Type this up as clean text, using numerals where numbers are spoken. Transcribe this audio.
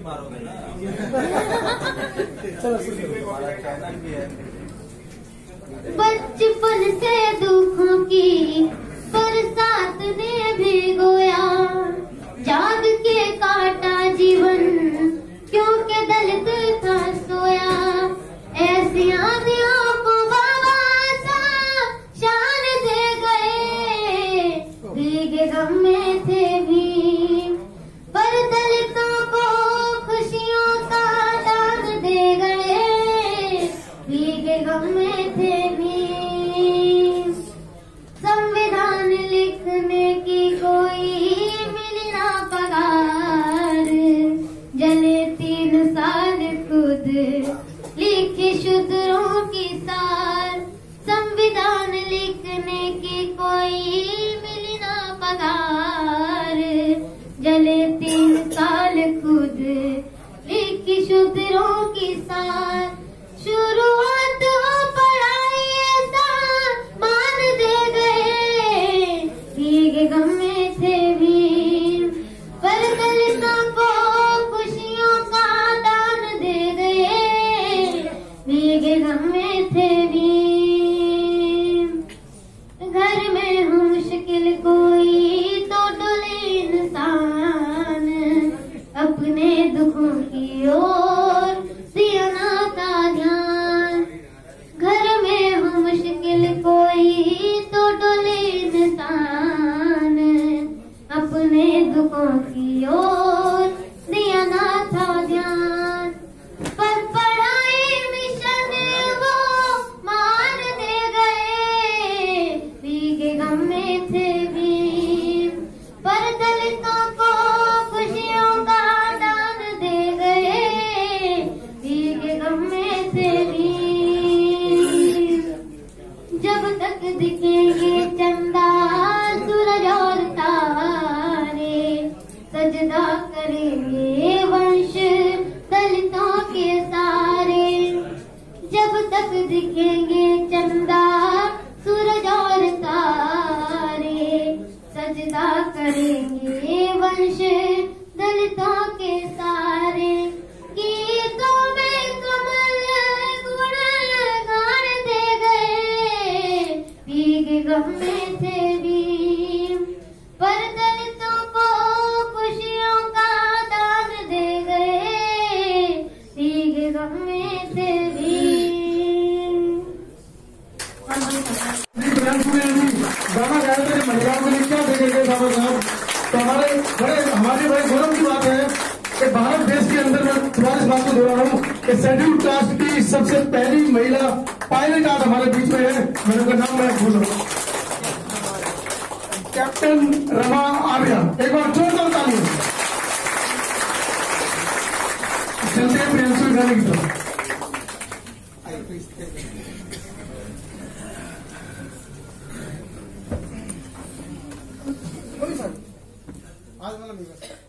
मारोगे ना। चलो हमारा चैनल भी है। बचपन से दुखों की बरसात ने भिगोया, जाग के काटा जीवन क्योंकि दलित था सोया। ऐसी आंधियों को बाबा सा शान दे गए, भीगे गम में थे भी, पर दलितों को खुशियों का दान दे गए, भीगे गम में थे भी। संविधान लिखने की कोई मिली ना पगार, जले 3 साल खुद लिखे शूद्रों की सार। संविधान लिखने की कोई मिली ना पगार, जले 3 साल खुद लिखी शूद्रों की सार। शुरुआत हो पढ़ाई ऐसा मान दे गए, भीगे गम में थे भी, पर दलितों को खुशियों का दान दे गए, भीगे गम में थे भी। घर में हो मुश्किल कोई तो डोले इंसान, अपने दुखों की ओर दिया ना था ध्यान। घर में हो मुश्किल कोई तो डोले इंसान, अपने दुखों की ओर दिया ना था ध्यान। पर पढ़ाई मिशन वो मान दे गए, भीगे गम में थे भी, पर दलितों को खुशियों का दान दे गए, भीगे गम में थे भी। जब तक दिखेंगे चंदा सूरज और तारे, सजदा करेंगे वंश दलितों के सारे। जब तक दिखेंगे चंदा सूरज और तारे, सजदा करेंगे वंश दलितों के सारे। गीतों में कमल गुण गान दे गए, भीगे गम में थे भी, पर दलितों को खुशियों का दान दे गए, भीगे गम में थे भी। गाना गाया थे महिलाओं के लिए, क्या देखेंगे बाबा साहब? तो हमारे बड़े गौरव की बात है कि भारत देश के अंदर, मैं दोबारा इस बात को दोहरा रहा हूँ कि शेड्यूल कास्ट की सबसे पहली महिला पायलट आज हमारे बीच में है। मैंने उनका नाम मैं भूल रहा हूँ, कैप्टन रमा आर्या। एक बार जोरदार ताली। चलते हैं प्रियंशु गाने की तरफ। आज वाला नहीं बस।